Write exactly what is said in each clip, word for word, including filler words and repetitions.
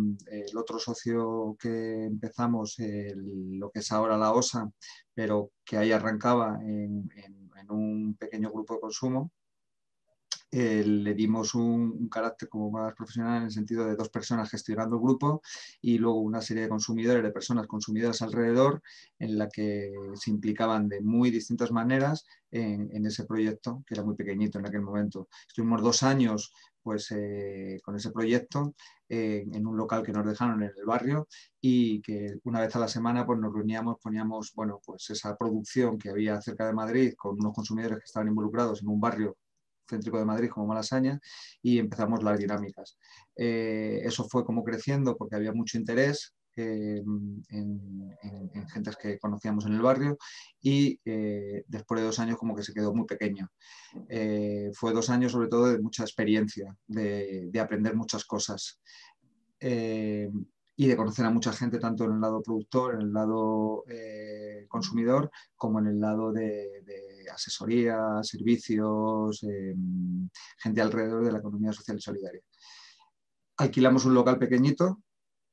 con el otro socio que empezamos, el, lo que es ahora la OSA, pero que ahí arrancaba en, en, en un pequeño grupo de consumo. Eh, le dimos un, un carácter como más profesional en el sentido de dos personas gestionando el grupo y luego una serie de consumidores, de personas consumidoras alrededor, en la que se implicaban de muy distintas maneras en, en ese proyecto, que era muy pequeñito en aquel momento. Estuvimos dos años pues, eh, con ese proyecto eh, en un local que nos dejaron en el barrio y que una vez a la semana pues, nos reuníamos, poníamos bueno, pues, esa producción que había cerca de Madrid con unos consumidores que estaban involucrados en un barrio céntrico de Madrid como Malasaña y empezamos las dinámicas. Eh, eso fue como creciendo porque había mucho interés eh, en, en, en gentes que conocíamos en el barrio y eh, después de dos años como que se quedó muy pequeño. Eh, fue dos años sobre todo de mucha experiencia, de, de aprender muchas cosas. Eh, y de conocer a mucha gente tanto en el lado productor, en el lado eh, consumidor, como en el lado de, de asesoría, servicios, eh, gente alrededor de la economía social y solidaria. Alquilamos un local pequeñito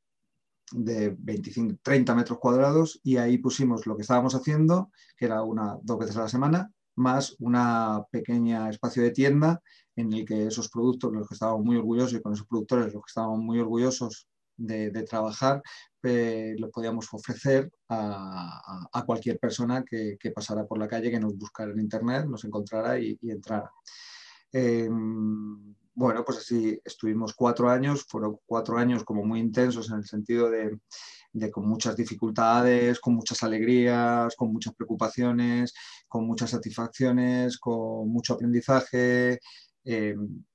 de veinticinco, treinta metros cuadrados y ahí pusimos lo que estábamos haciendo, que era una, dos veces a la semana, más una pequeña espacio de tienda en el que esos productos, los que estábamos muy orgullosos y con esos productores los que estábamos muy orgullosos de, de trabajar, eh, los podíamos ofrecer a, a, a cualquier persona que, que pasara por la calle, que nos buscara en internet, nos encontrara y, y entrara. Eh, bueno, pues así estuvimos cuatro años, fueron cuatro años como muy intensos en el sentido de, de con muchas dificultades, con muchas alegrías, con muchas preocupaciones, con muchas satisfacciones, con mucho aprendizaje eh,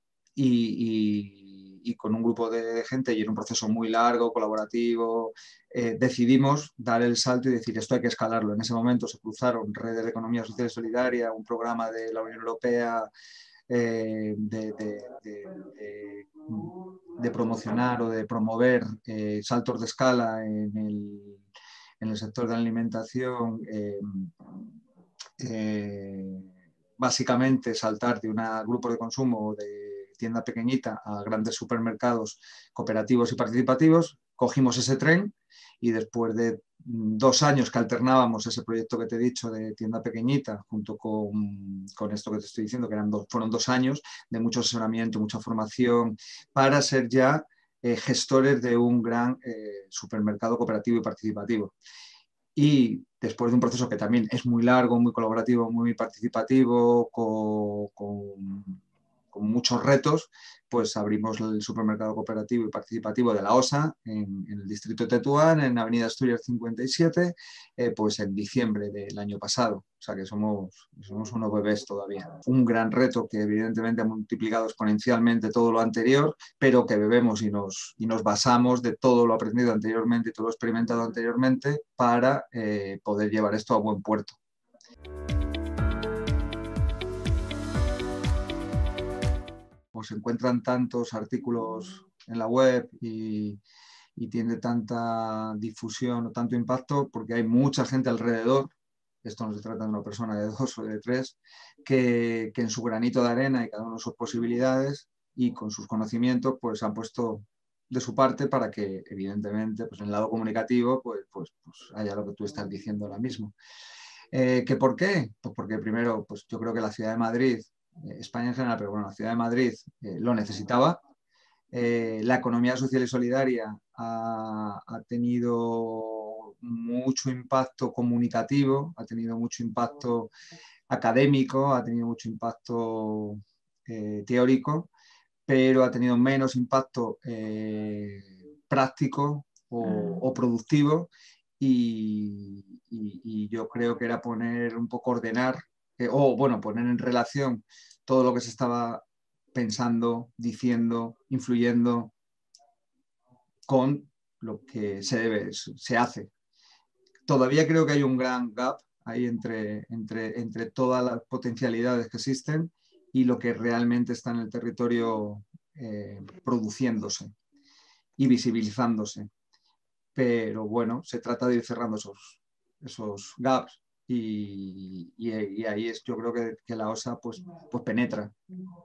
y, y, y con un grupo de gente y en un proceso muy largo, colaborativo, eh, decidimos dar el salto y decir esto hay que escalarlo. En ese momento se cruzaron Redes de Economía Social y Solidaria, un programa de la Unión Europea eh, de, de, de, de, de promocionar o de promover eh, saltos de escala en el, en el sector de la alimentación, eh, eh, básicamente saltar de un grupo de consumo de tienda pequeñita a grandes supermercados cooperativos y participativos. Cogimos ese tren y después de dos años que alternábamos ese proyecto que te he dicho de tienda pequeñita junto con, con esto que te estoy diciendo, que eran dos, fueron dos años de mucho asesoramiento, mucha formación, para ser ya eh, gestores de un gran eh, supermercado cooperativo y participativo. Y después de un proceso que también es muy largo, muy colaborativo, muy participativo, con, con, con muchos retos, pues abrimos el supermercado cooperativo y participativo de la OSA en, en el distrito de Tetuán, en Avenida Asturias cincuenta y siete, eh, pues en diciembre del año pasado. O sea que somos, somos unos bebés todavía. Un gran reto que evidentemente ha multiplicado exponencialmente todo lo anterior, pero que bebemos y nos, y nos basamos de todo lo aprendido anteriormente y todo lo experimentado anteriormente para eh, poder llevar esto a buen puerto. Pues se encuentran tantos artículos en la web y, y tiene tanta difusión o tanto impacto porque hay mucha gente alrededor. Esto no se trata de una persona de dos o de tres, que, que en su granito de arena y cada uno de sus posibilidades y con sus conocimientos pues han puesto de su parte para que evidentemente pues en el lado comunicativo pues, pues, pues haya lo que tú estás diciendo ahora mismo. Eh, ¿que ¿Por qué? Pues porque primero pues yo creo que la ciudad de Madrid, eh, España en general, pero bueno, la ciudad de Madrid eh, lo necesitaba. Eh, la economía social y solidaria ha, ha tenido mucho impacto comunicativo, ha tenido mucho impacto académico, ha tenido mucho impacto eh, teórico, pero ha tenido menos impacto eh, práctico o, o productivo y, y, y yo creo que era poner un poco ordenar eh, o bueno, poner en relación todo lo que se estaba pensando, diciendo, influyendo con lo que se debe, se hace. Todavía creo que hay un gran gap ahí entre, entre, entre todas las potencialidades que existen y lo que realmente está en el territorio eh, produciéndose y visibilizándose. Pero bueno, se trata de ir cerrando esos, esos gaps y, y, y ahí es, yo creo que, que la OSA pues, pues penetra.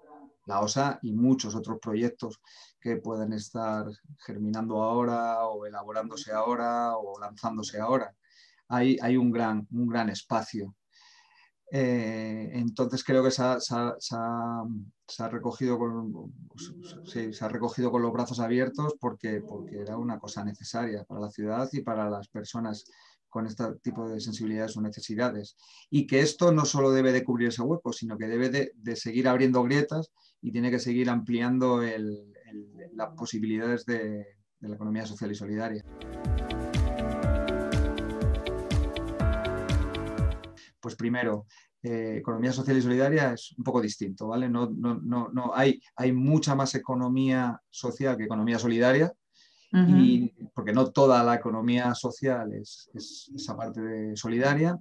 la OSA y muchos otros proyectos que pueden estar germinando ahora o elaborándose ahora o lanzándose ahora. Hay, hay un, gran, un gran espacio. Eh, entonces creo que se ha, se ha, se ha, se ha recogido con, sí, se ha recogido con los brazos abiertos porque, porque era una cosa necesaria para la ciudad y para las personas con este tipo de sensibilidades o necesidades. Y que esto no solo debe de cubrir ese hueco, sino que debe de, de seguir abriendo grietas y tiene que seguir ampliando el, el, las posibilidades de, de la economía social y solidaria. Pues primero, eh, economía social y solidaria es un poco distinto, ¿vale? No, no, no, no, hay, hay mucha más economía social que economía solidaria, uh-huh. Y porque no toda la economía social es, es esa parte de solidaria.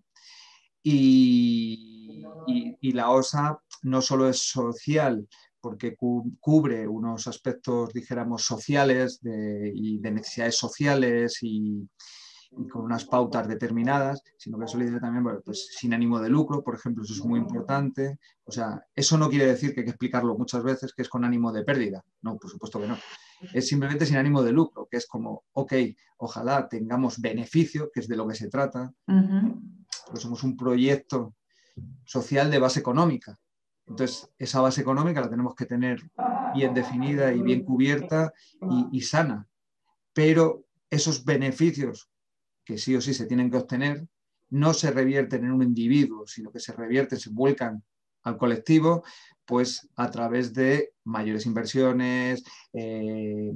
Y, y, y la OSA no solo es social, porque cu cubre unos aspectos, dijéramos, sociales de, y de necesidades sociales y, y con unas pautas determinadas, sino que es solidaria también, bueno, pues, sin ánimo de lucro, por ejemplo, eso es muy importante. O sea, eso no quiere decir que hay que explicarlo muchas veces, que es con ánimo de pérdida. No, por supuesto que no. Es simplemente sin ánimo de lucro, que es como, ok, ojalá tengamos beneficio, que es de lo que se trata, uh-huh. Porque somos un proyecto social de base económica. Entonces, esa base económica la tenemos que tener bien definida y bien cubierta y, y sana. Pero esos beneficios que sí o sí se tienen que obtener, no se revierten en un individuo, sino que se revierten, se vuelcan al colectivo, pues a través de mayores inversiones, eh,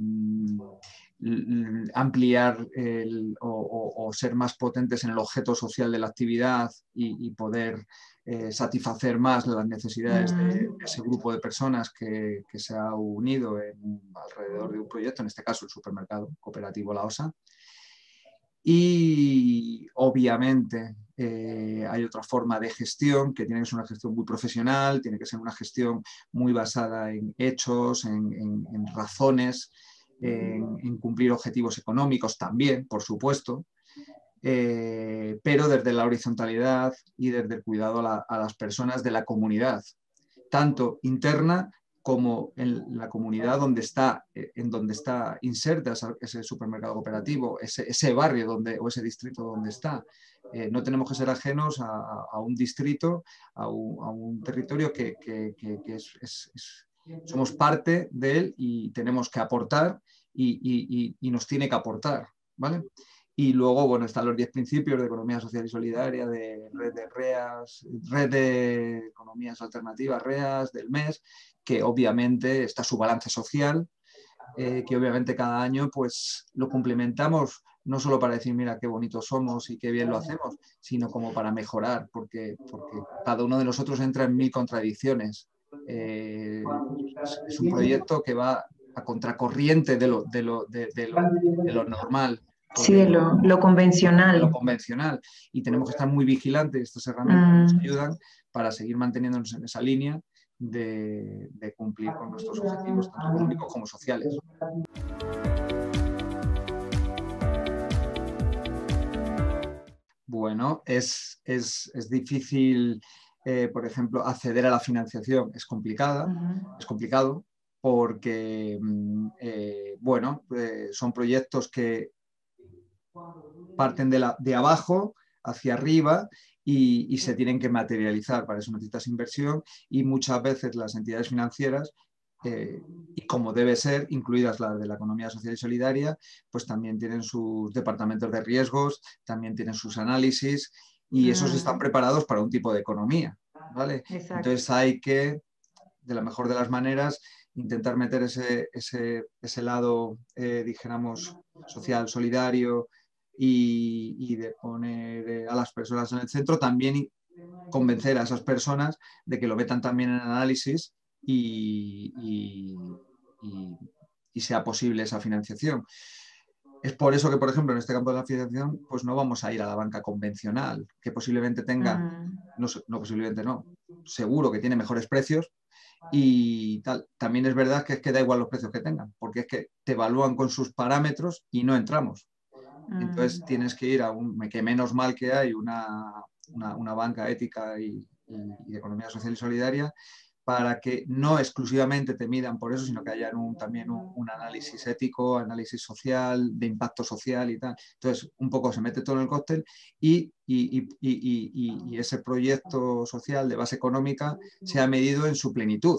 ampliar el, o, o, o ser más potentes en el objeto social de la actividad y, y poder eh, satisfacer más las necesidades de, de ese grupo de personas que, que se ha unido en, alrededor de un proyecto, en este caso el supermercado cooperativo La Osa. Y obviamente eh, hay otra forma de gestión que tiene que ser una gestión muy profesional, tiene que ser una gestión muy basada en hechos, en, en, en razones, en, en cumplir objetivos económicos también, por supuesto, eh, pero desde la horizontalidad y desde el cuidado a, la, a las personas de la comunidad, tanto interna como en la comunidad donde está, en donde está inserta ese supermercado cooperativo, ese, ese barrio donde, o ese distrito donde está. Eh, no tenemos que ser ajenos a, a un distrito, a un, a un territorio que, que, que, que es, es, es, somos parte de él y tenemos que aportar y, y, y nos tiene que aportar, ¿vale? Y luego, bueno, están los diez principios de economía social y solidaria, de red de REAS, red de economías alternativas, REAS, del M E S, que obviamente está su balance social, eh, que obviamente cada año pues lo complementamos, no solo para decir, mira, qué bonitos somos y qué bien lo hacemos, sino como para mejorar, porque, porque cada uno de nosotros entra en mil contradicciones. Eh, es, es un proyecto que va a contracorriente de lo, de lo, de, de lo, de lo normal. Sí, de lo, lo convencional. De lo convencional. Y tenemos que estar muy vigilantes. Estas herramientas mm. nos ayudan para seguir manteniéndonos en esa línea de, de cumplir con nuestros objetivos, tanto económicos como sociales. Bueno, es, es, es difícil, eh, por ejemplo, acceder a la financiación. Es complicada, uh-huh. es complicado porque, eh, bueno, eh, son proyectos que parten de, la, de abajo hacia arriba y, y se tienen que materializar. Para eso necesitas inversión y muchas veces las entidades financieras, eh, y como debe ser, incluidas las de la economía social y solidaria, pues también tienen sus departamentos de riesgos, también tienen sus análisis y esos están preparados para un tipo de economía, ¿vale? Entonces hay que, de la mejor de las maneras, intentar meter ese, ese, ese lado, eh, dijéramos, social, solidario, Y, y de poner a las personas en el centro, también convencer a esas personas de que lo metan también en análisis y, y, y, y sea posible esa financiación. Es por eso que, por ejemplo, en este campo de la financiación, pues no vamos a ir a la banca convencional, que posiblemente tenga, mm. no, no posiblemente no, seguro que tiene mejores precios y tal. También es verdad que es que da igual los precios que tengan, porque es que te evalúan con sus parámetros y no entramos. Entonces mm. tienes que ir a un, que menos mal que hay una, una, una banca ética y, y, y de economía social y solidaria, para que no exclusivamente te midan por eso, sino que haya un, también un, un análisis ético, análisis social, de impacto social y tal. Entonces, un poco se mete todo en el cóctel y, y, y, y, y ese proyecto social de base económica se ha medido en su plenitud.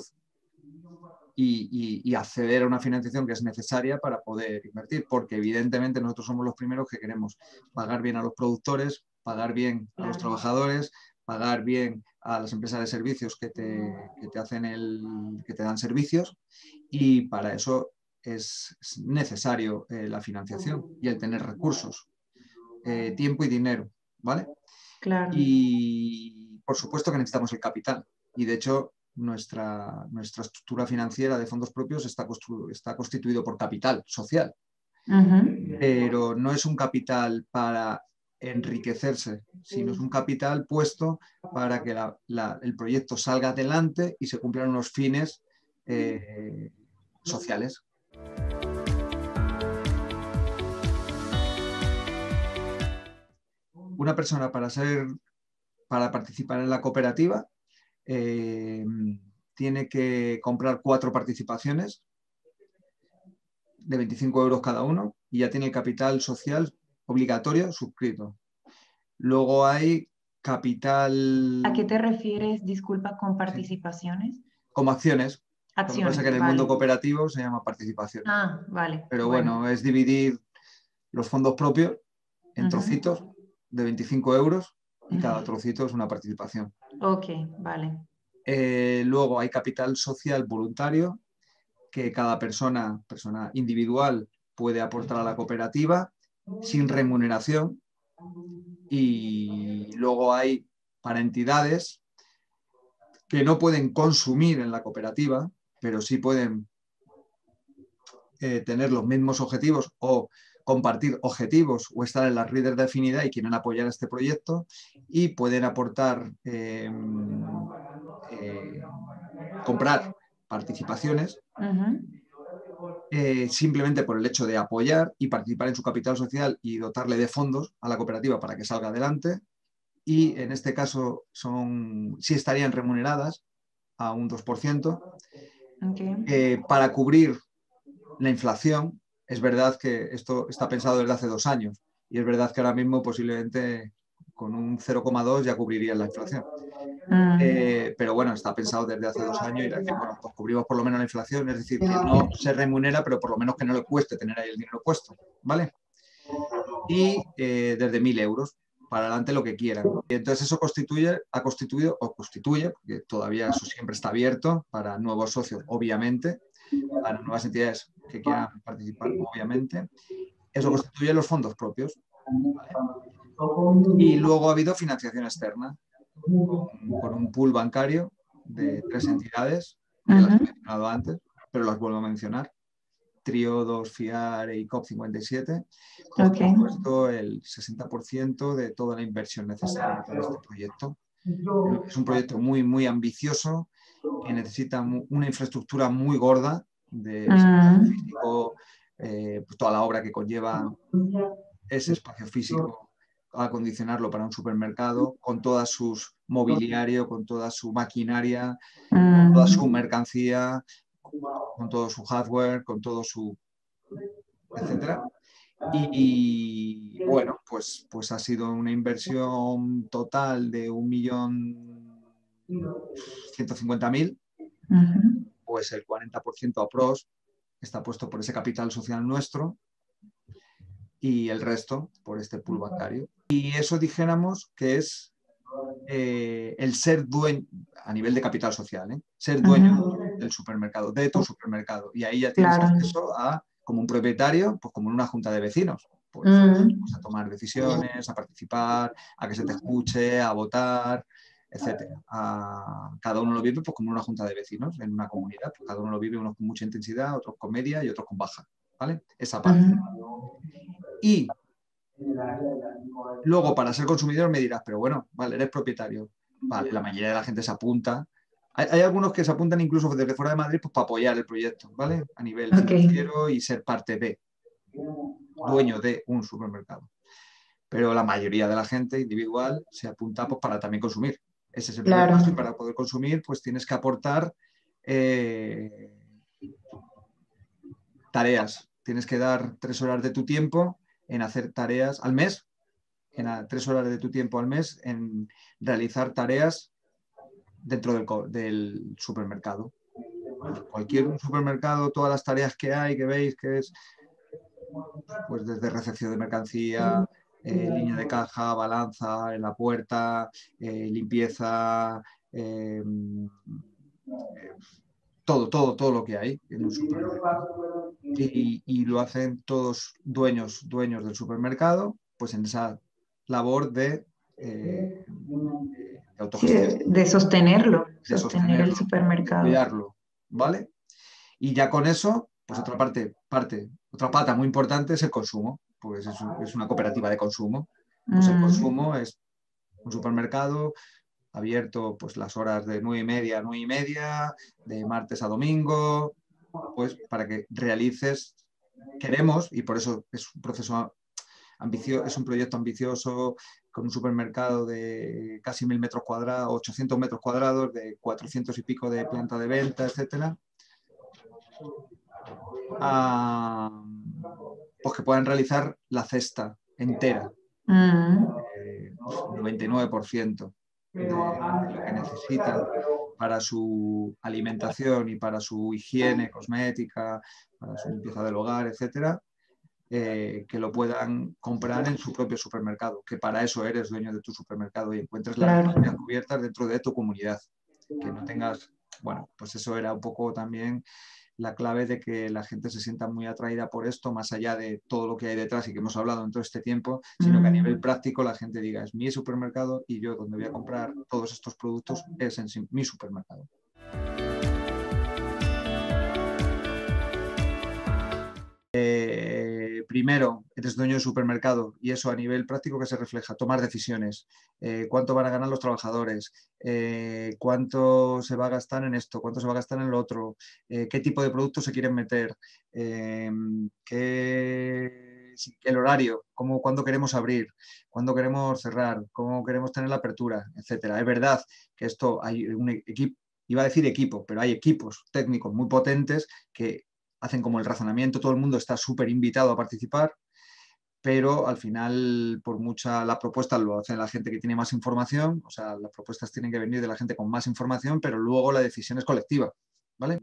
Y, y, y acceder a una financiación que es necesaria para poder invertir, porque evidentemente nosotros somos los primeros que queremos pagar bien a los productores, pagar bien a los trabajadores, pagar bien a las empresas de servicios que te, que te hacen el, que te dan servicios, y para eso es necesario eh, la financiación y el tener recursos, eh, tiempo y dinero, ¿vale? Claro. Y por supuesto que necesitamos el capital, y de hecho nuestra, nuestra estructura financiera de fondos propios está, está constituido por capital social, uh-huh. Pero no es un capital para enriquecerse, sino es un capital puesto para que la, la, el proyecto salga adelante y se cumplan unos fines eh, sociales. Una persona para ser, para participar en la cooperativa eh, tiene que comprar cuatro participaciones de veinticinco euros cada uno y ya tiene el capital social obligatorio suscrito. Luego hay capital... ¿A qué te refieres, disculpa, con participaciones? Sí. Como acciones. Acciones, lo que pasa es que en el vale. mundo cooperativo se llama participación. Ah, vale. Pero bueno, bueno, es dividir los fondos propios en uh-huh. trocitos de veinticinco euros y uh-huh. cada trocito es una participación. Ok, vale. Eh, luego hay capital social voluntario, que cada persona, persona individual puede aportar a la cooperativa sin remuneración. Y luego hay para entidades que no pueden consumir en la cooperativa, pero sí pueden eh, tener los mismos objetivos o compartir objetivos o estar en las redes de afinidad y quieren apoyar este proyecto, y pueden aportar, eh, eh, comprar participaciones uh-huh. eh, simplemente por el hecho de apoyar y participar en su capital social y dotarle de fondos a la cooperativa para que salga adelante. Y en este caso son, sí estarían remuneradas a un dos por ciento okay. eh, para cubrir la inflación. Es verdad que esto está pensado desde hace dos años y es verdad que ahora mismo posiblemente con un cero coma dos ya cubriría la inflación. Mm. Eh, pero bueno, está pensado desde hace dos años y decir, bueno, pues cubrimos por lo menos la inflación, es decir, que no se remunera, pero por lo menos que no le cueste tener ahí el dinero puesto, ¿vale? Y eh, desde mil euros para adelante lo que quieran. Y entonces eso constituye, ha constituido o constituye, porque todavía eso siempre está abierto para nuevos socios, obviamente, para nuevas entidades que quieran participar, obviamente. Eso constituye los fondos propios. ¿Vale? Y luego ha habido financiación externa con, con un pool bancario de tres entidades, que uh-huh. las he mencionado antes, pero las vuelvo a mencionar. Triodos, FIARE y COP cincuenta y siete, pues okay. han puesto el sesenta por ciento de toda la inversión necesaria para este proyecto. Es un proyecto muy, muy ambicioso, que necesita una infraestructura muy gorda de espacio uh-huh. físico, eh, pues toda la obra que conlleva ese espacio físico, acondicionarlo para un supermercado, con toda su mobiliario, con toda su maquinaria, uh-huh. con toda su mercancía, con todo su hardware, con todo su... etcétera. Y, y bueno, pues, pues ha sido una inversión total de un millón ciento cincuenta mil, uh-huh. pues el cuarenta por ciento a pros está puesto por ese capital social nuestro y el resto por este pool bancario. Y eso dijéramos que es Eh, el ser dueño, a nivel de capital social, ¿eh? ser dueño uh-huh. del supermercado, de tu supermercado. Y ahí ya tienes claro. acceso a, como un propietario, pues como en una junta de vecinos, pues, uh-huh. pues a tomar decisiones, a participar, a que se te escuche, a votar, etcétera. A, cada uno lo vive pues como una junta de vecinos en una comunidad. Pues cada uno lo vive, unos con mucha intensidad, otros con media y otros con baja, ¿vale? Esa parte. Uh-huh. Y luego, para ser consumidor me dirás, pero bueno, vale, eres propietario. Vale, la mayoría de la gente se apunta. Hay, hay algunos que se apuntan incluso desde fuera de Madrid pues, para apoyar el proyecto, ¿vale? A nivel okay. financiero y ser parte de, dueño de un supermercado. Pero la mayoría de la gente individual se apunta pues, para también consumir. Ese es el primer Claro. paso y para poder consumir pues tienes que aportar eh, tareas. Tienes que dar tres horas de tu tiempo en hacer tareas al mes, en a, tres horas de tu tiempo al mes en realizar tareas dentro del, del supermercado. Cualquier supermercado, todas las tareas que hay, que veis que es pues desde recepción de mercancía, eh, línea de caja, balanza en la puerta, eh, limpieza, eh, eh, todo, todo, todo lo que hay en un supermercado. Y, y lo hacen todos dueños, dueños del supermercado, pues en esa labor de, eh, de Sí, autogestión, de, de sostenerlo, de sostener el sostenerlo, de supermercado. cuidarlo, ¿vale? Y ya con eso, pues otra parte, parte, otra pata muy importante es el consumo, pues es, un, es una cooperativa de consumo. Pues el Mm. consumo es un supermercado abierto pues las horas de nueve y media a nueve y media, de martes a domingo, pues para que realices, queremos, y por eso es un proceso ambicioso, es un proyecto ambicioso, con un supermercado de casi mil metros cuadrados, ochocientos metros cuadrados, de cuatrocientos y pico de planta de venta, etcétera. A, pues que puedan realizar la cesta entera, Mm. eh, noventa y nueve por ciento de, de lo que necesitan para su alimentación y para su higiene cosmética, para su limpieza del hogar, etcétera, eh, que lo puedan comprar en su propio supermercado, que para eso eres dueño de tu supermercado y encuentres las Claro. necesidades cubiertas dentro de tu comunidad. Que no tengas, bueno, pues eso era un poco también la clave de que la gente se sienta muy atraída por esto, más allá de todo lo que hay detrás y que hemos hablado en todo este tiempo, sino que a nivel Mm. práctico la gente diga, es mi supermercado y yo donde voy a comprar todos estos productos es en mi supermercado. Eh, primero, eres dueño de supermercado y eso a nivel práctico que se refleja, tomar decisiones, eh, cuánto van a ganar los trabajadores, eh, cuánto se va a gastar en esto, cuánto se va a gastar en lo otro, eh, qué tipo de productos se quieren meter, eh, qué, el horario, cómo, cuándo queremos abrir, cuándo queremos cerrar, cómo queremos tener la apertura, etcétera. Es verdad que esto hay un equipo, iba a decir equipo, pero hay equipos técnicos muy potentes que hacen como el razonamiento, todo el mundo está súper invitado a participar, pero al final, por mucha, la propuesta lo hace la gente que tiene más información, o sea, las propuestas tienen que venir de la gente con más información, pero luego la decisión es colectiva, ¿vale?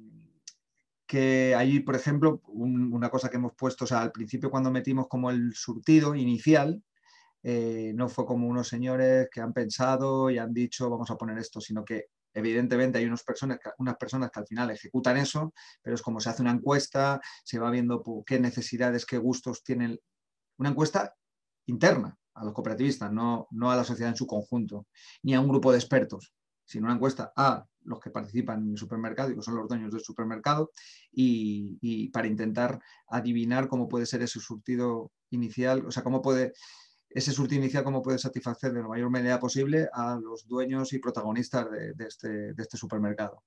Que ahí, por ejemplo, un, una cosa que hemos puesto, o sea, al principio cuando metimos como el surtido inicial, eh, no fue como unos señores que han pensado y han dicho vamos a poner esto, sino que evidentemente hay unas personas, que, unas personas que al final ejecutan eso, pero es como se hace una encuesta, se va viendo qué necesidades, qué gustos tienen, una encuesta interna a los cooperativistas, no, no a la sociedad en su conjunto, ni a un grupo de expertos, sino una encuesta a los que participan en el supermercado y que son los dueños del supermercado y, y para intentar adivinar cómo puede ser ese surtido inicial, o sea, cómo puede ese surtido inicial cómo puede satisfacer de la mayor medida posible a los dueños y protagonistas de, de, este, de este, supermercado.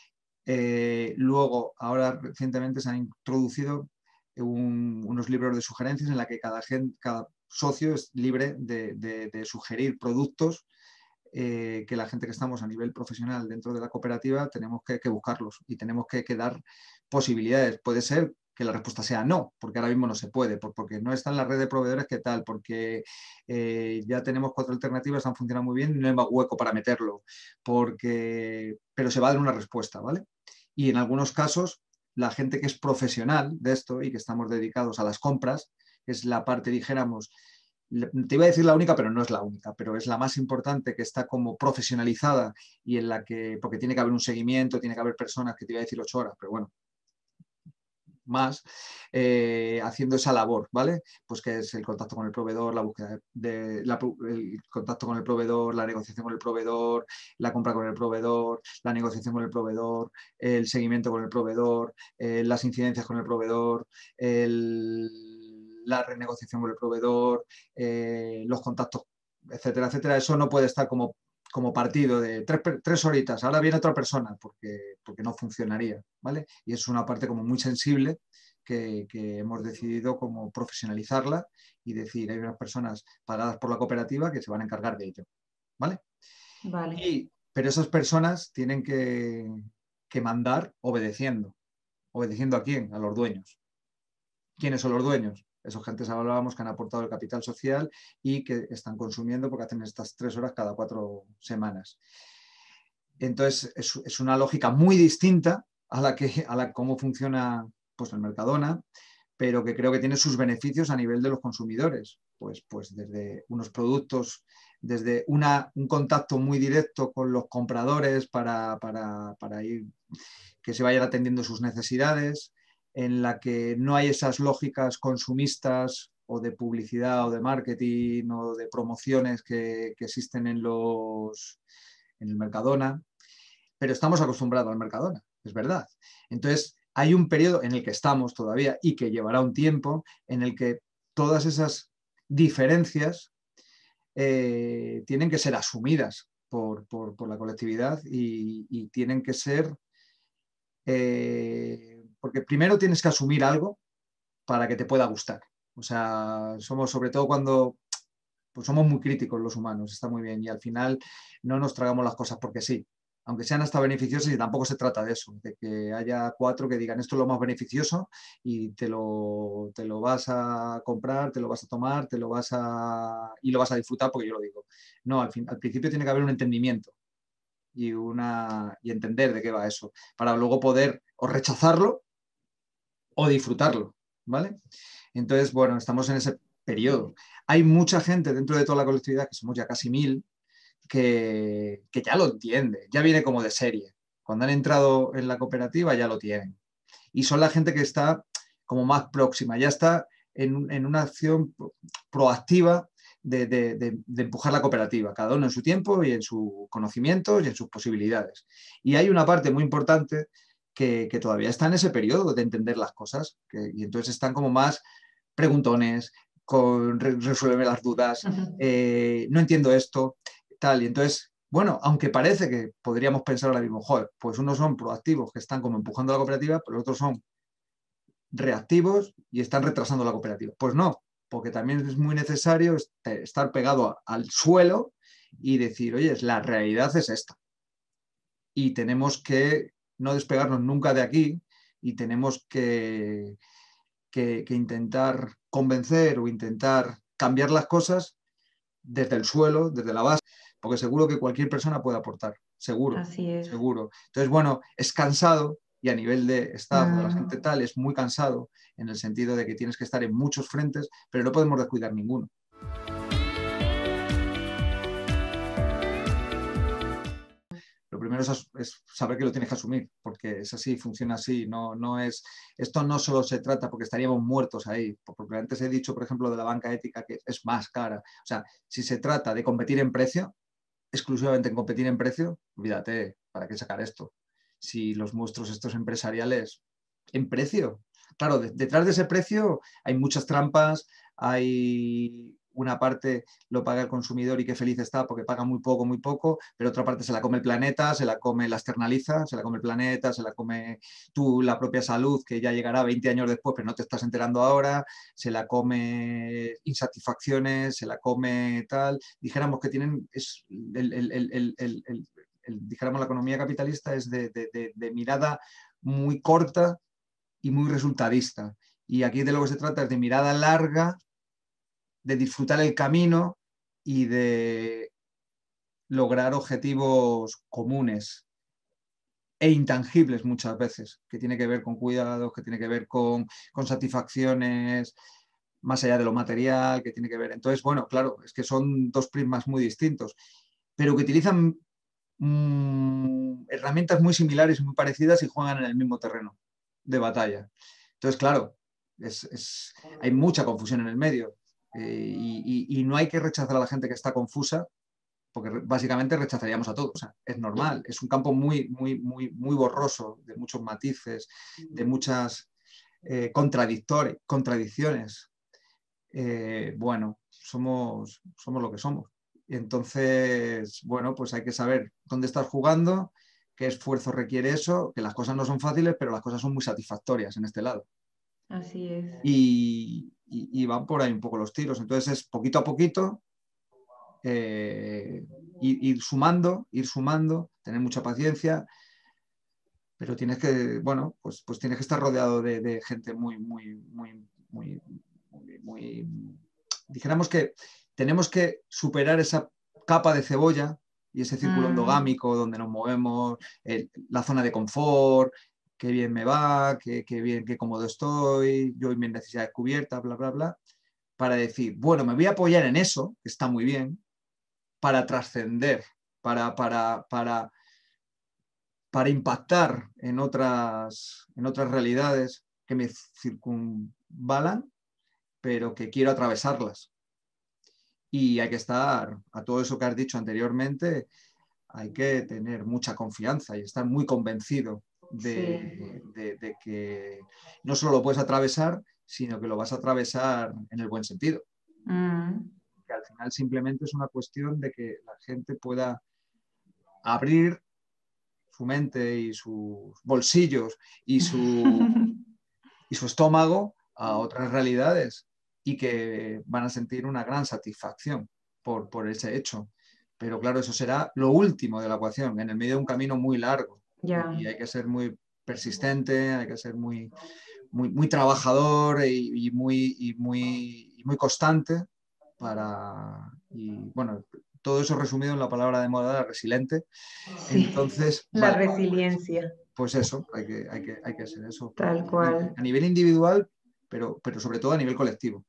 Eh, luego, ahora recientemente se han introducido un, unos libros de sugerencias en la que cada, gente, cada socio es libre de, de, de sugerir productos eh, que la gente que estamos a nivel profesional dentro de la cooperativa tenemos que, que buscarlos y tenemos que, que dar posibilidades. Puede ser que la respuesta sea no, porque ahora mismo no se puede, porque no está en la red de proveedores, ¿qué tal? Porque eh, ya tenemos cuatro alternativas, han funcionado muy bien y no hay más hueco para meterlo, porque... pero se va a dar una respuesta, ¿vale? Y en algunos casos, la gente que es profesional de esto y que estamos dedicados a las compras, que es la parte, dijéramos, te iba a decir la única, pero no es la única, pero es la más importante que está como profesionalizada y en la que, porque tiene que haber un seguimiento, tiene que haber personas que te iba a decir ocho horas, pero bueno, más, eh, haciendo esa labor, ¿vale? Pues que es el contacto con el proveedor, la búsqueda de la, el contacto con el proveedor, la negociación con el proveedor, la compra con el proveedor, la negociación con el proveedor, el seguimiento con el proveedor, eh, las incidencias con el proveedor, el, la renegociación con el proveedor, eh, los contactos, etcétera, etcétera. Eso no puede estar como como partido de tres, tres horitas, ahora viene otra persona, porque, porque no funcionaría, ¿vale? Y es una parte como muy sensible que, que hemos decidido como profesionalizarla y decir, hay unas personas pagadas por la cooperativa que se van a encargar de ello, ¿vale? Vale. Y pero esas personas tienen que, que mandar obedeciendo. ¿Obedeciendo a quién? A los dueños. ¿Quiénes son los dueños? Esos gentes hablábamos que han aportado el capital social y que están consumiendo porque hacen estas tres horas cada cuatro semanas. Entonces, es, es una lógica muy distinta a la que a la cómo funciona pues, el Mercadona, pero que creo que tiene sus beneficios a nivel de los consumidores. Pues, pues desde unos productos, desde una, un contacto muy directo con los compradores para, para, para ir, que se vayan atendiendo sus necesidades, en la que no hay esas lógicas consumistas o de publicidad o de marketing o de promociones que, que existen en, los, en el Mercadona, pero estamos acostumbrados al Mercadona, es verdad. Entonces, hay un periodo en el que estamos todavía y que llevará un tiempo en el que todas esas diferencias eh, tienen que ser asumidas por, por, por la colectividad y, y tienen que ser... Eh, porque primero tienes que asumir algo para que te pueda gustar. O sea, somos sobre todo cuando pues somos muy críticos los humanos, está muy bien, y al final no nos tragamos las cosas porque sí, aunque sean hasta beneficiosas, y tampoco se trata de eso, de que haya cuatro que digan esto es lo más beneficioso y te lo, te lo vas a comprar, te lo vas a tomar, te lo vas a y lo vas a disfrutar porque yo lo digo. No, al, fin, al principio tiene que haber un entendimiento y, una, y entender de qué va eso, para luego poder o rechazarlo o disfrutarlo, ¿vale? Entonces, bueno, estamos en ese periodo. Hay mucha gente dentro de toda la colectividad, que somos ya casi mil, que, que ya lo entiende, ya viene como de serie. Cuando han entrado en la cooperativa ya lo tienen. Y son la gente que está como más próxima, ya está en, en una acción proactiva de, de, de, de, empujar la cooperativa, cada uno en su tiempo y en sus conocimientos y en sus posibilidades. Y hay una parte muy importante que, que todavía está en ese periodo de entender las cosas, que, y entonces están como más preguntones, con resuelve las dudas, eh, no entiendo esto, tal, y entonces, bueno, aunque parece que podríamos pensar ahora mismo, joder, pues unos son proactivos que están como empujando a la cooperativa, pero los otros son reactivos y están retrasando la cooperativa. Pues no, porque también es muy necesario estar pegado al suelo y decir, oye, la realidad es esta. Y tenemos que no despegarnos nunca de aquí y tenemos que, que, que intentar convencer o intentar cambiar las cosas desde el suelo, desde la base, porque seguro que cualquier persona puede aportar, seguro, Así es. seguro. Entonces, bueno, es cansado y a nivel de staff o de la gente Mm. tal es muy cansado en el sentido de que tienes que estar en muchos frentes, pero no podemos descuidar ninguno. Lo primero es, es, saber que lo tienes que asumir, porque es así, funciona así. No, no es, esto no solo se trata, porque estaríamos muertos ahí, porque antes he dicho, por ejemplo, de la banca ética, que es más cara. O sea, si se trata de competir en precio, exclusivamente en competir en precio, olvídate, ¿para qué sacar esto? Si los monstruos estos empresariales, en precio. Claro, de, detrás de ese precio hay muchas trampas, hay una parte lo paga el consumidor y qué feliz está porque paga muy poco, muy poco, pero otra parte se la come el planeta, se la come, la externaliza, se la come el planeta, se la come tú, la propia salud, que ya llegará veinte años después, pero no te estás enterando ahora, se la come insatisfacciones, se la come tal. Dijéramos que tienen, es el, el, el, el, el, el, el dijéramos la economía capitalista es de, de, de, de mirada muy corta y muy resultadista. Y aquí de lo que se trata es de mirada larga, de disfrutar el camino y de lograr objetivos comunes e intangibles muchas veces, que tiene que ver con cuidados, que tiene que ver con, con satisfacciones más allá de lo material, que tiene que ver. Entonces, bueno, claro, es que son dos prismas muy distintos, pero que utilizan mmm, herramientas muy similares y muy parecidas y juegan en el mismo terreno de batalla. Entonces, claro, es, es, hay mucha confusión en el medio. Eh, y, y, y no hay que rechazar a la gente que está confusa, porque básicamente rechazaríamos a todos. O sea, es normal, es un campo muy, muy, muy, muy borroso, de muchos matices, de muchas eh, contradicciones. Eh, bueno, somos, somos lo que somos. Y entonces, bueno, pues hay que saber dónde estás jugando, qué esfuerzo requiere eso, que las cosas no son fáciles, pero las cosas son muy satisfactorias en este lado. Así es. Y, y, y van por ahí un poco los tiros. Entonces es poquito a poquito, eh, ir, ir sumando, ir sumando, tener mucha paciencia, pero tienes que, bueno, pues, pues tienes que estar rodeado de, de gente muy, muy, muy, muy, muy, muy, dijéramos que tenemos que superar esa capa de cebolla y ese círculo Mm, endogámico donde nos movemos, el- la zona de confort, qué bien me va, qué, qué bien, qué cómodo estoy, yo y mis necesidades cubiertas, bla, bla, bla, para decir, bueno, me voy a apoyar en eso, que está muy bien, para trascender, para, para, para, para impactar en otras, en otras realidades que me circunvalan, pero que quiero atravesarlas. Y hay que estar, a todo eso que has dicho anteriormente, hay que tener mucha confianza y estar muy convencido sí. de, de, de que no solo lo puedes atravesar, sino que lo vas a atravesar en el buen sentido. Mm. Que al final simplemente es una cuestión de que la gente pueda abrir su mente y sus bolsillos y su, y su estómago a otras realidades y que van a sentir una gran satisfacción por, por ese hecho. Pero claro, eso será lo último de la ecuación, en el medio de un camino muy largo Ya, y hay que ser muy persistente, hay que ser muy, muy, muy trabajador y, y muy, y, muy, y muy constante para, y bueno, todo eso resumido en la palabra de moda, resiliente. sí. Entonces, La vale, resiliencia, pues eso, hay que, hay que, hay que hacer eso. tal cual. A nivel individual, pero, pero sobre todo a nivel colectivo.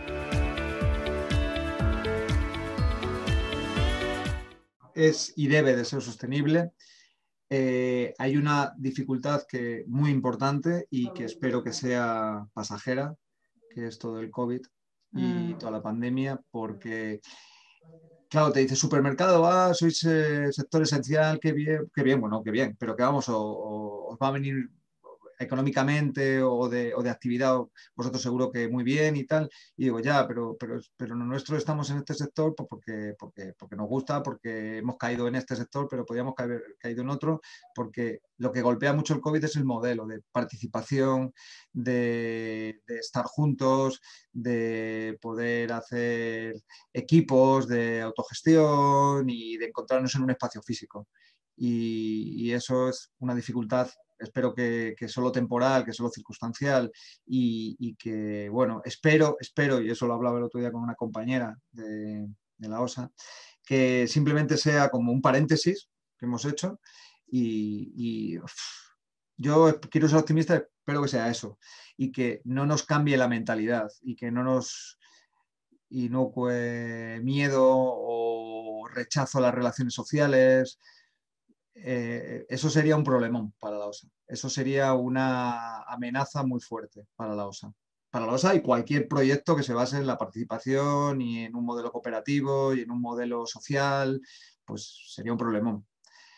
Es y debe de ser sostenible. Eh, hay una dificultad que, muy importante y que espero que sea pasajera, que es todo el COVID y Mm. toda la pandemia, porque, claro, te dice supermercado, ah, sois eh, sector esencial, qué bien, qué bien, bueno, qué bien, pero que vamos, o, o os va a venir económicamente o de, o de actividad, vosotros seguro que muy bien y tal. Y digo, ya, pero, pero, pero nosotros estamos en este sector pues porque, porque, porque nos gusta, porque hemos caído en este sector, pero podríamos haber caído en otro, porque lo que golpea mucho el COVID es el modelo de participación, de, de estar juntos, de poder hacer equipos de autogestión y de encontrarnos en un espacio físico. Y, y eso es una dificultad, espero que, que solo temporal, que solo circunstancial y, y, que, bueno, espero, espero, y eso lo hablaba el otro día con una compañera de, de la OSA, que simplemente sea como un paréntesis que hemos hecho y, y uf, yo quiero ser optimista, espero que sea eso y que no nos cambie la mentalidad y que no nos inocue miedo o rechazo a las relaciones sociales. Eh, eso sería un problemón para la OSA. Eso sería una amenaza muy fuerte para la OSA. Para la OSA y cualquier proyecto que se base en la participación y en un modelo cooperativo y en un modelo social, pues sería un problemón.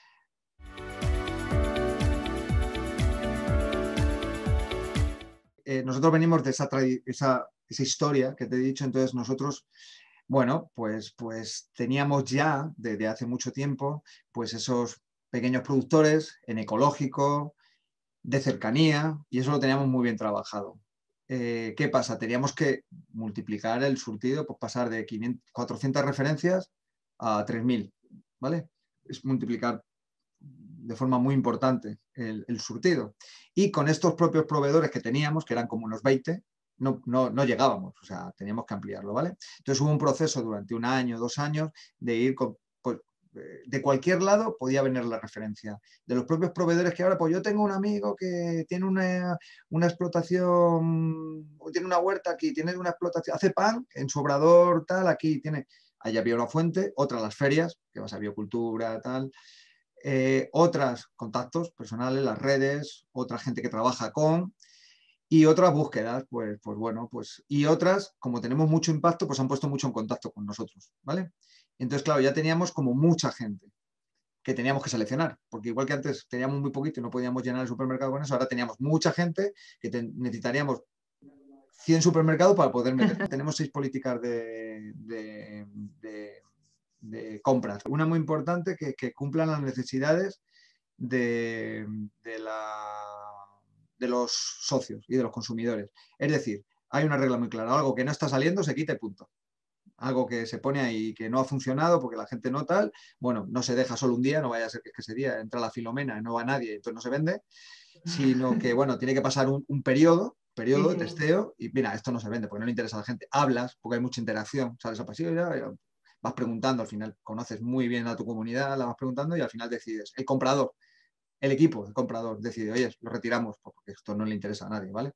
Eh, nosotros venimos de esa, esa, esa historia que te he dicho, entonces nosotros bueno, pues, pues teníamos ya desde hace mucho tiempo pues esos pequeños productores en ecológico, de cercanía, y eso lo teníamos muy bien trabajado. Eh, ¿Qué pasa? Teníamos que multiplicar el surtido, pues pasar de quinientas, cuatrocientas referencias a tres mil, ¿vale? Es multiplicar de forma muy importante el, el, surtido. Y con estos propios proveedores que teníamos, que eran como unos veinte, no, no, no llegábamos, o sea, teníamos que ampliarlo, ¿vale? Entonces hubo un proceso durante un año, dos años, de ir con, pues, de cualquier lado podía venir la referencia. De los propios proveedores que ahora, pues yo tengo un amigo que tiene una, una explotación, tiene una huerta aquí, tiene una explotación, hace pan en su obrador, tal, aquí tiene, allá había una fuente, otra las ferias, que vas a biocultura, tal, eh, otras contactos personales, las redes, otra gente que trabaja con y otras búsquedas, pues, pues bueno, pues y otras, como tenemos mucho impacto, pues han puesto mucho en contacto con nosotros, ¿vale? Entonces, claro, ya teníamos como mucha gente que teníamos que seleccionar, porque igual que antes teníamos muy poquito y no podíamos llenar el supermercado con eso, ahora teníamos mucha gente que te, necesitaríamos cien supermercados para poder meter. Tenemos seis políticas de, de, de, de compras. Una muy importante que, que cumplan las necesidades de, de, la, de los socios y de los consumidores. Es decir, hay una regla muy clara, algo que no está saliendo se quita y punto. algo que se pone ahí que no ha funcionado porque la gente no tal, bueno, no se deja solo un día, no vaya a ser que, que ese día entra la Filomena y no va nadie, entonces no se vende, sino que, bueno, tiene que pasar un, un periodo, Sí, periodo de sí. testeo y mira, esto no se vende porque no le interesa a la gente. Hablas porque hay mucha interacción, sales a pasillo y ya, vas preguntando, al final conoces muy bien a tu comunidad, la vas preguntando y al final decides. El comprador, el equipo, el comprador decide, oye, lo retiramos porque esto no le interesa a nadie, ¿vale?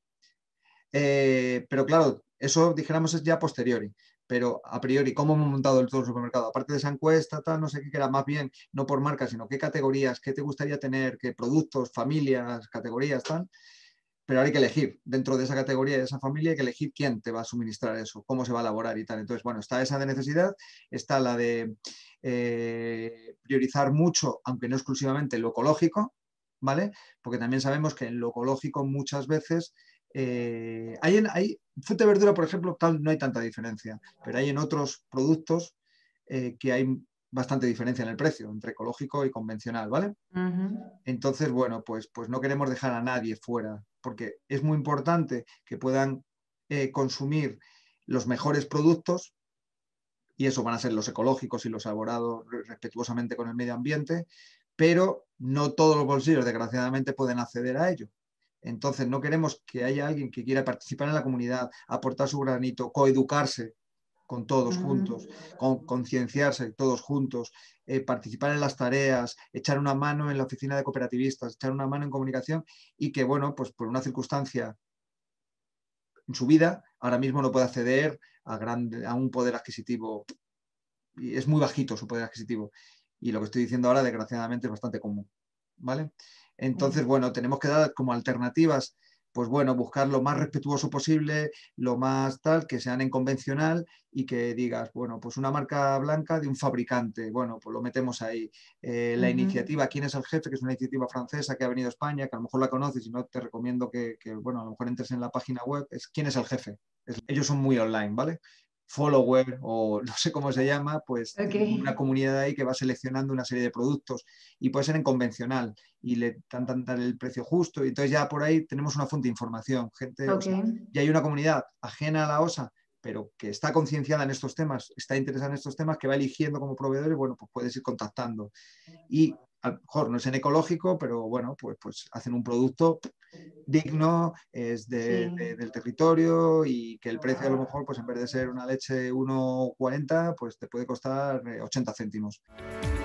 Eh, pero claro, eso dijéramos es ya posteriori. Pero a priori, ¿cómo hemos montado el todo el supermercado? Aparte de esa encuesta, tal, no sé qué, que era más bien, no por marca, sino qué categorías, qué te gustaría tener, qué productos, familias, categorías, tal. Pero ahora hay que elegir. Dentro de esa categoría y de esa familia hay que elegir quién te va a suministrar eso, cómo se va a elaborar y tal. Entonces, bueno, está esa de necesidad, está la de eh, priorizar mucho, aunque no exclusivamente, lo ecológico, ¿vale? Porque también sabemos que en lo ecológico muchas veces eh, hay, en, hay fruta y verdura, por ejemplo, tal, no hay tanta diferencia, pero hay en otros productos eh, que hay bastante diferencia en el precio entre ecológico y convencional, ¿vale? Ujú. Entonces, bueno, pues, pues no queremos dejar a nadie fuera, porque es muy importante que puedan eh, consumir los mejores productos, y eso van a ser los ecológicos y los elaborados respetuosamente con el medio ambiente, pero no todos los bolsillos, desgraciadamente, pueden acceder a ello. Entonces, no queremos que haya alguien que quiera participar en la comunidad, aportar su granito, coeducarse con todos juntos, Ujú. con concienciarse todos juntos, eh, participar en las tareas, echar una mano en la oficina de cooperativistas, echar una mano en comunicación y que, bueno, pues por una circunstancia en su vida, ahora mismo no puede acceder a, grande, a un poder adquisitivo y es muy bajito su poder adquisitivo. Y lo que estoy diciendo ahora, desgraciadamente, es bastante común. ¿Vale? Entonces, Sí. bueno, tenemos que dar como alternativas, pues bueno, buscar lo más respetuoso posible, lo más tal, que sean en convencional y que digas, bueno, pues una marca blanca de un fabricante, bueno, pues lo metemos ahí. Eh, la Ujú. iniciativa ¿Quién es el jefe? Que es una iniciativa francesa que ha venido a España, que a lo mejor la conoces y no te recomiendo que, que bueno, a lo mejor entres en la página web, es ¿Quién es el jefe? Es, ellos son muy online, ¿vale? Follower o no sé cómo se llama, pues Ok. tienen una comunidad ahí que va seleccionando una serie de productos y puede ser en convencional y le intentan dar el precio justo y entonces ya por ahí tenemos una fuente de información, gente, o Ok. sea, ya hay una comunidad ajena a la OSA, pero que está concienciada en estos temas, está interesada en estos temas, que va eligiendo como proveedores, bueno, pues puedes ir contactando y a lo mejor no es en ecológico, pero bueno, pues, pues hacen un producto digno, es de, de, Sí. del territorio y que el precio a lo mejor, pues en vez de ser una leche uno cuarenta, pues te puede costar ochenta céntimos.